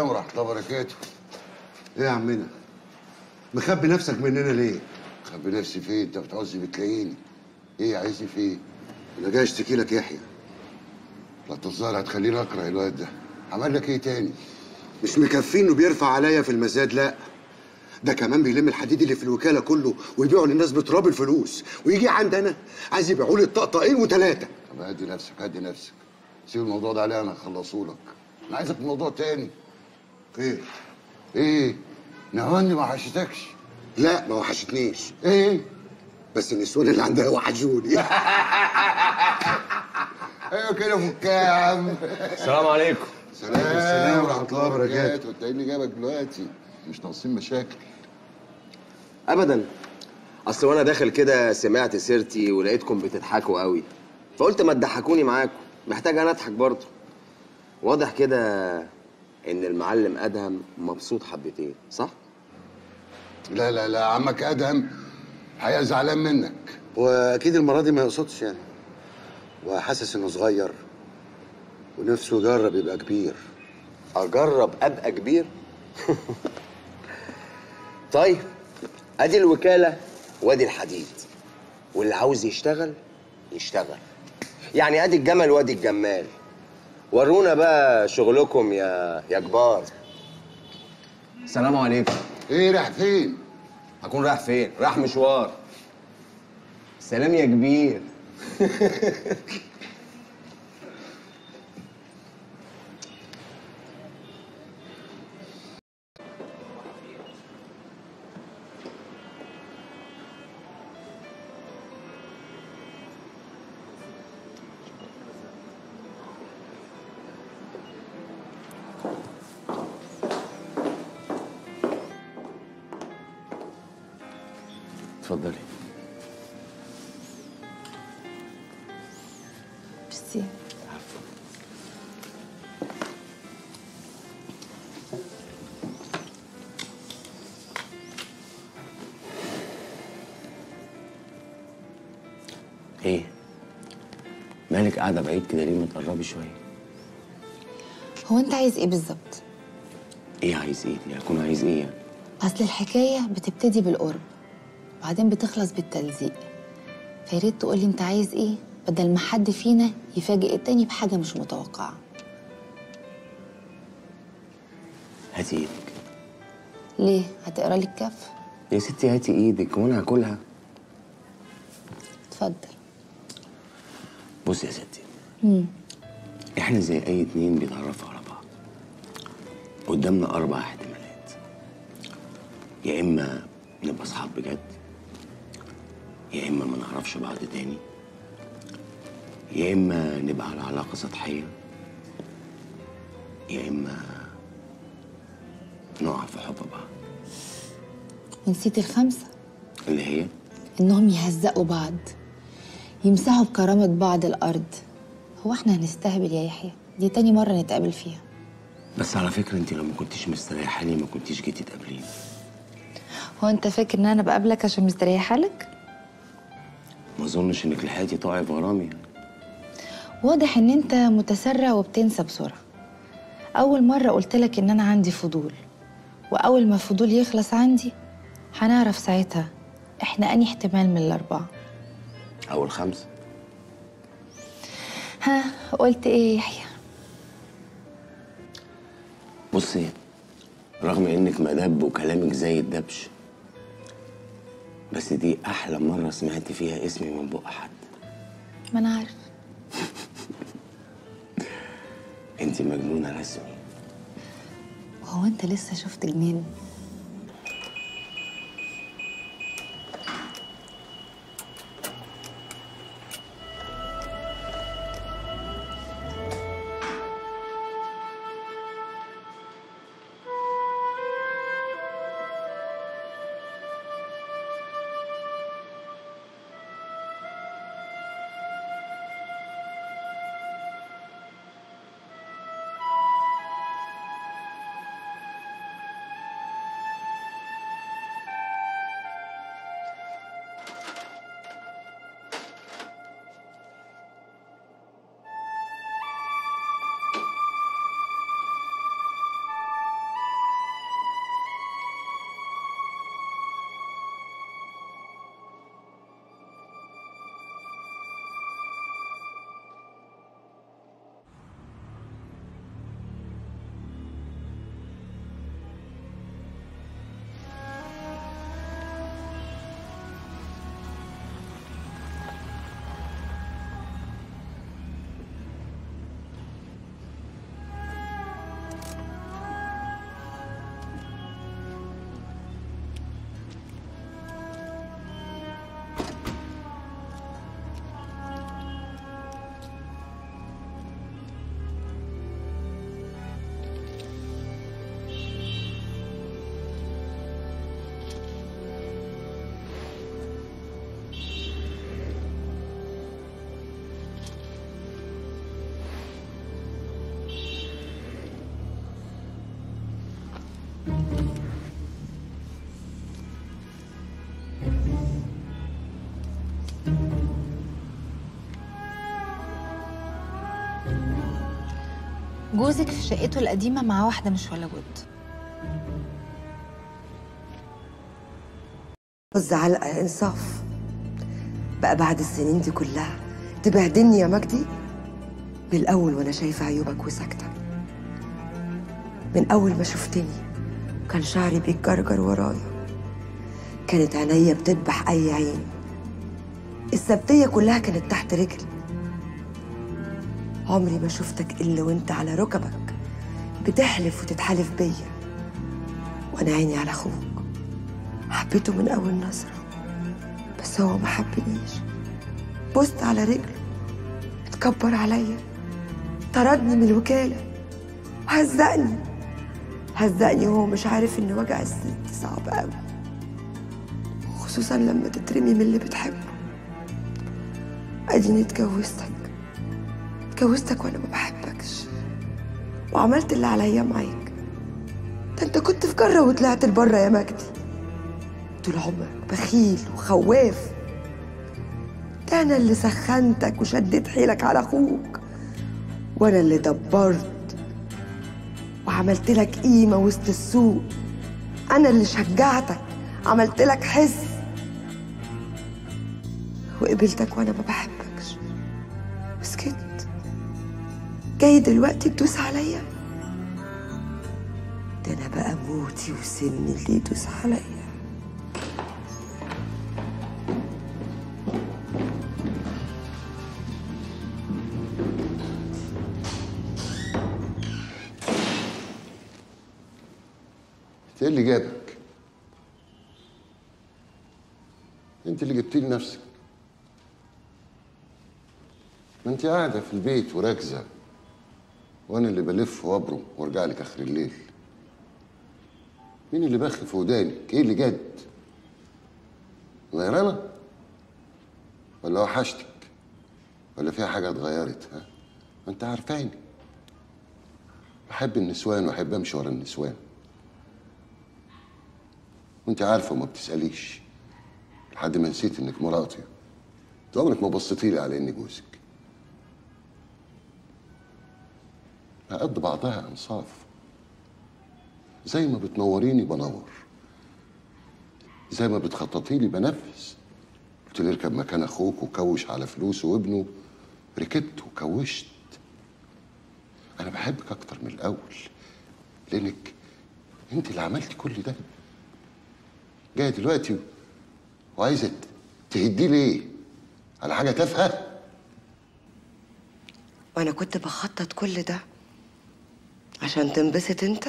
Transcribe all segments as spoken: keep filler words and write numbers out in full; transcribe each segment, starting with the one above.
السلام ورحمة الله وبركاته. ايه يا عمنا؟ مخبي نفسك مننا ليه؟ مخبي نفسي فين؟ انت بتعوزني بتلاقيني. ايه عايزني فين؟ انا جاي اشتكي لك يحيى. لا الظاهر هتخليني اكره الواد ده. عمل لك ايه تاني؟ مش مكفيه انه بيرفع عليا في المزاد، لا ده كمان بيلم الحديد اللي في الوكاله كله ويبيعه للناس بتراب الفلوس، ويجي عندنا عايز يبيعوا لي الطقطقين وثلاثه. طب هدي نفسك هدي نفسك، سيب الموضوع ده عليا انا هخلصه لك. انا عايزك في موضوع تاني. ايه؟ ايه؟ نهاني ما وحشتكش؟ لا ما وحشتنيش. ايه؟ بس النسوان اللي عندها وحشوني. ايوه كده فكها يا عم. السلام عليكم. سلام السلام ورحمة الله وبركاته. انت ايه اللي جابك دلوقتي؟ مش ناقصين مشاكل. ابدا، اصل وانا داخل كده سمعت سيرتي ولقيتكم بتضحكوا قوي، فقلت ما تضحكوني معاكم، محتاج انا اضحك برضه. واضح كده ان المعلم ادهم مبسوط حبتين، صح؟ لا لا لا، عمك ادهم الحقيقه زعلان منك. واكيد المره دي ما يقصدش يعني، وحاسس انه صغير ونفسه يجرب يبقى كبير. اجرب ابقى كبير؟ طيب ادي الوكاله وادي الحديد، واللي عاوز يشتغل يشتغل، يعني ادي الجمل وادي الجمال. ورونا بقى شغلكم يا يا كبار. السلام عليكم. ايه رايح فين؟ هكون رايح فين؟ رايح مشوار. سلام يا كبير. اتفضلي. ميرسي. ايه؟ مالك قاعدة بعيد كده ليه؟ ما تقربي شوية. هو انت عايز ايه بالظبط؟ ايه عايز ايه؟ يعني اكون عايز ايه يعني؟ اصل الحكايه بتبتدي بالقرب وبعدين بتخلص بالتلزيق، فياريت تقولي انت عايز ايه بدل ما حد فينا يفاجئ التاني بحاجه مش متوقعه. هاتي ايدك. ليه؟ هتقرا لي الكف؟ يا ستي هاتي ايدك وانا هاكلها. اتفضل. بصي يا ستي، امم احنا زي اي اتنين بيتعرفوا على بعض، قدامنا اربع احتمالات. يا اما نبقى اصحاب بجد، يا اما ما نعرفش بعض تاني، يا اما نبقى على علاقه سطحيه، يا اما نقع في حب بعض. ونسيت الخمسه اللي هي انهم يهزقوا بعض، يمسحوا بكرامه بعض الارض. هو احنا هنستهبل يا يحيى؟ دي تاني مره نتقابل فيها. بس على فكره انت لو ما كنتيش مستريحه لي ما كنتيش جيتي تقابليني. هو انت فاكر ان انا بقابلك عشان مستريحه لك؟ ما اظنش انك لحقتي تقعي في غرامي يعني. واضح ان انت متسرع وبتنسى بسرعه. اول مره قلت لك ان انا عندي فضول، واول ما الفضول يخلص عندي هنعرف ساعتها احنا انهي احتمال من الاربعه. اول خمسه. ها قلت ايه يا يحيى؟ بصي، رغم انك مدب وكلامك زي الدبش، بس دي احلى مره سمعت فيها اسمي من بق حد. ما انا عارف. انت مجنونه رسمي. وهو انت لسه شفت جنين؟ جوزك في شقته القديمة مع واحدة مش ولا بد. بص علقة انصاف بقى بعد السنين دي كلها تبهدلني يا مجدي؟ من الأول وأنا شايفة عيوبك وساكتة. من أول ما شفتني كان شعري بيتجرجر ورايا، كانت عينيا بتذبح أي عين، السبتية كلها كانت تحت رجلي. عمري ما شفتك إلا وأنت على ركبك بتحلف وتتحالف بيا، وأنا عيني على أخوك. حبيته من أول نظرة بس هو ما حبنيش. بصت على رجله، اتكبر عليا، طردني من الوكالة، هزقني هزقني وهو مش عارف إن وجع الست صعب قوي، خصوصا لما تترمي من اللي بتحبه. أديني اتجوزتك اتجوزتك وأنا ما بحبكش، وعملت اللي عليا معاك. ده أنت كنت في جرة وطلعت لبره يا مجدي، طول عمرك بخيل وخواف. ده أنا اللي سخنتك وشديت حيلك على أخوك، وأنا اللي دبرت وعملت لك قيمة وسط السوق. أنا اللي شجعتك، عملت لك حس، وقبلتك وأنا ما بحبكش وسكت. جاي دلوقتي تدوس عليا؟ ده أنا بقى موتي وسني اللي يدوس عليا. ايه اللي جابك؟ انت اللي جبتيه لنفسك. ما انت قاعده في البيت وراكزه، وانا اللي بلف وابرم وارجع لك اخر الليل. مين اللي بخ في ودانك؟ ايه اللي جد؟ غيرانه؟ ولا وحشتك؟ ولا فيها حاجه اتغيرت؟ ها؟ ما انت عارفاني، بحب النسوان واحب امشي ورا النسوان، وانت عارفه وما بتساليش لحد ما نسيت انك مراتي. انت عمرك ما بصيتي لي على اني جوزك. قد بعضها انصاف، زي ما بتنوريني بنور، زي ما بتخططي لي بنفذ. قلت لي اركب مكان اخوك وكوش على فلوسه وابنه، ركبت وكوشت. انا بحبك اكتر من الاول لانك انت اللي عملتي كل ده. جايه دلوقتي وعايزه تهدي ليه؟ على حاجه تافهه؟ وأنا كنت بخطط كل ده عشان تنبسط انت؟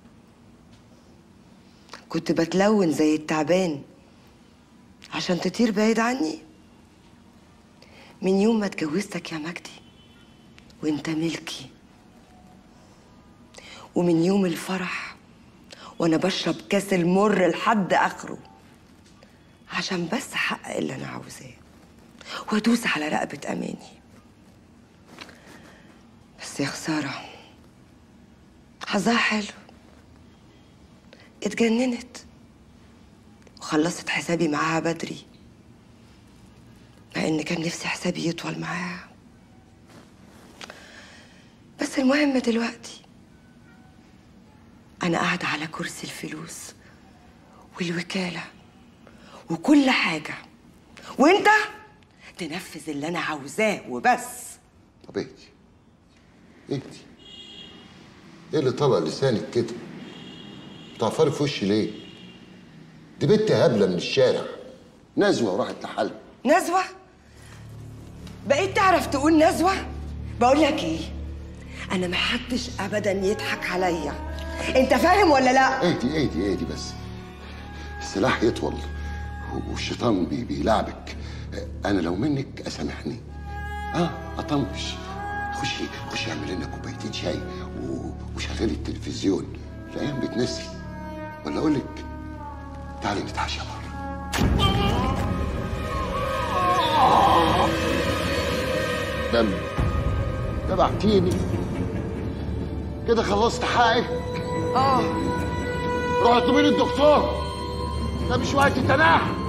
كنت بتلون زي التعبان عشان تطير بعيد عني؟ من يوم ما اتجوزتك يا مجدي وانت ملكي، ومن يوم الفرح وانا بشرب كاس المر لحد اخره عشان بس احقق اللي انا عاوزاه وادوس على رقبة اماني. بس يا خسارة، حظها حلو، اتجننت وخلصت حسابي معاها بدري، مع ان كان نفسي حسابي يطول معاها. بس المهم دلوقتي انا قاعدة على كرسي الفلوس والوكالة وكل حاجة، وانت تنفذ اللي انا عاوزاه وبس. طب اهدي اهدي، ايه اللي طلع لسانك كده؟ بتعفري في وشي ليه؟ دي بنت هبله من الشارع، نزوه وراحت لحالها. نزوه؟ بقيت تعرف تقول نزوه؟ بقول لك ايه، انا محدش ابدا يضحك عليا، انت فاهم ولا لا؟ اهدي اهدي اهدي بس، السلاح يطول والشيطان بي بيلعبك. انا لو منك اسامحني، اه اطنش. خشي خشي اعمل لنا كوبايتين شاي وشغلي التلفزيون، الايام بتنسي. ولا اقول لك تعالي نتعشى بره. دم تبعتيني كده، خلصت حقك؟ اه روحي اطلبي لي الدكتور، ده مش وقت تناح.